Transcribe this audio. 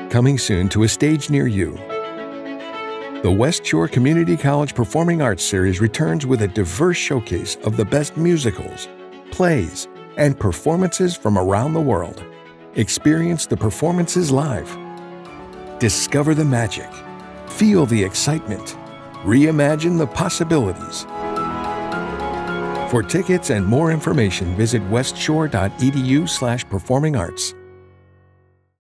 Coming soon to a stage near you. The West Shore Community College Performing Arts Series returns with a diverse showcase of the best musicals, plays, and performances from around the world. Experience the performances live. Discover the magic. Feel the excitement. Reimagine the possibilities. For tickets and more information, visit westshore.edu/performingarts.